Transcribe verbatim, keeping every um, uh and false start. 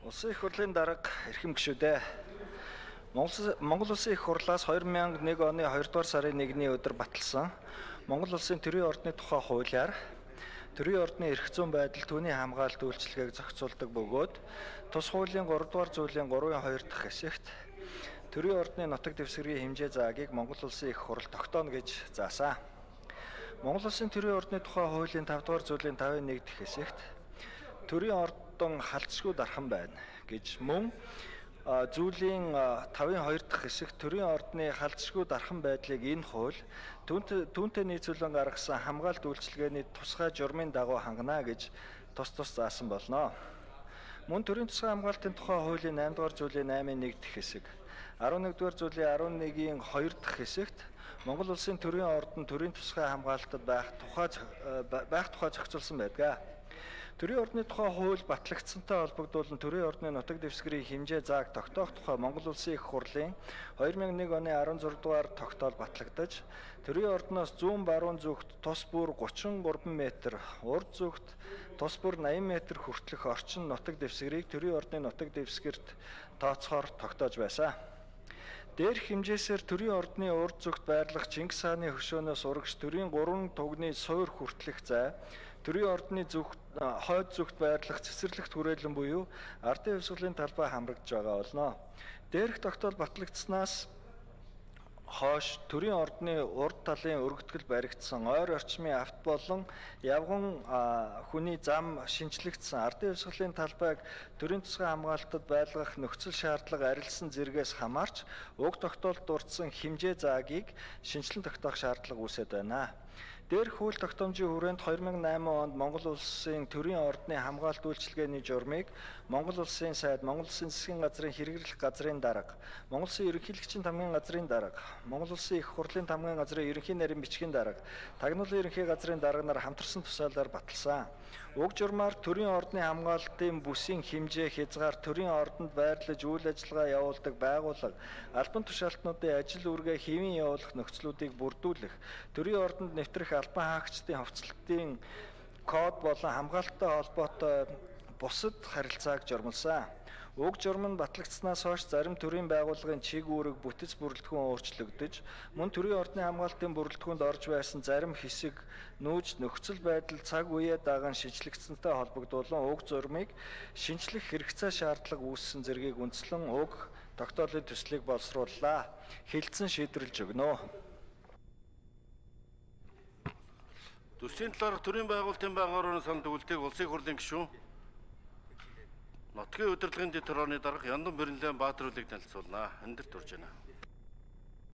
Улсын их хурлын дарга эрхэм гишүүдээ Монгол Улсын их хурлаас two thousand one оны хоёрдугаар сарын нэгний өдөр баталсан Монгол Улсын төрийн ордны тухай хуулиар төрийн ордны эрх зүйн байдал түүний хамгаалалт үйлчилгээг зохицуулдаг бөгөөд тус хуулийн three дугаар зүйлийн three two дахь хэсэгт төрийн ордны нутаг дэвсгэрийн хэмжээ заагийг Монгол Улсын их хурл тогтооно гэж заасан. Монгол Улсын төрийн ордны тухай хуулийн five дугаар зүйлийн five one дахь хэсэгт төрийн ордон халдшгүй дархан байна гэж мөн зүйлийн five two дахь хэсэг төрийн ордны халдшгүй дархан байдлыг энэ хууль түүнтэй нийцүүлэн гаргасан хамгаалалт үйлчилгээний тусгай журмын дагуу хангана гэж тус тус заасан болно. Мөн төрийн тусгай хамгаалалтын тухай хуулийн eight дугаар зүйлийн eight one дахь хэсэг eleven дугаар зүйлийн eleven two дахь хэсэгт Монгол Улсын төрийн ордон төрийн тусгай хамгаалалтад байх тухай байх тухай зохицуулсан байдаг. Төрийн ордны тухай хууль батлагдсантай холбогдуулан төрийн ордны нутаг дэвсгэрийн хэмжээ зааг тогтоох тухай Монгол Улсын их хурлын two thousand one оны sixteen дугаар тогтоол батлагдаж төрийн ордноос зүүн баруун зүгт тус бүр thirty-three метр, урд зүгт тус бүр eighty метр хүртэлх орчин нутаг дэвсгэрийг төрийн ордны нутаг дэвсгэрт тооцохоор тогтоож байсан. Дээрх хэмжээсээр төрийн ордны урд зүгт байрлах Чингис хааны хөшөөнөөс урагш төрийн three тугны суур хүртэлх зай төрийн ордны зүгт хойд зүгт байрлах цэцэрлэгт хүрээлэн буюу ардын хувьсгалын талбай хамрагдж байгаа болно. Дээрх тогтоол батлагдсанаас хойш төрийн ордны урд талын өргөтгөл баригдсан ойр орчмын авт болон явган хүний зам шинжлэгдсэн ардын хувьсгалын талбайг төрийн тусгай хамгаалалтад байлгах нөхцөл шаардлага арилсан зэрэгээс хамаарч уг тогтоолд дурдсан хэмжээ заагийг шинжилэн тогтоох шаардлага үүсэт байна. Дээрх хууль тогтоомжийн хүрээнд two thousand eight онд Монгол Улсын төрийн ордны хамгаалалт үйлчилгээний журмыг Монгол Улсын сайд, Монгол Улсын засгийн газрын хэрэглэх газрын дарга, Монгол Улсын ерөнхийлөгчийн тамгын газрын дарга, Монгол Улсын их хурлын тамгын газрын ерөнхий нарийн бичгийн дарга, тагнуулын ерөнхий газрын дарга нар хамтарсан тусаалаар баталсан. Уг журмаар төрийн ордны хамгаалалтын бүсийн хэмжээ хязгаар төрийн ордонд байрлаж үйл ажиллагаа явуулдаг байгууллага, албан тушаалтнуудын ажил үүргээ хэвийн явуулах нөхцлүүдийг бүрдүүлэх, төрийн ордонд нэвтрэх албан хаагчдын хувцлалтын код болон хамгаалалттай холбоотой бусад харилцааг журмалсан. Уг журам нь батлагдсанаас хойш зарим төрийн байгууллагын чиг үүрэг бүтэц бүрэлдэхүүн өөрчлөгдөж, мөн төрийн ордны хамгаалалтын бүрэлдэхүүнд орж байсан зарим хэсэг нүүж нөхцөл байдал цаг үеэ даган шинжлэгдсэнтэй холбогдуулан уг журмыг шинжлэх хэрэгцээ шаардлага үүссэн зэргийг үндэслэн уг тогтоолын төслийг боловсрууллаа. Хэлэлцэн шийдвэрлэж өгнө. Төслийн талаарх төрийн байгуулалтын байгууллагын санал дүгнэлтийг улсын их хурлын гишүүн Нутгийн удирдлагын дэд хорооны дарга Яндан Бэрнлэн Баатар үлийг танилцуулна. Эндэрт урьж байна.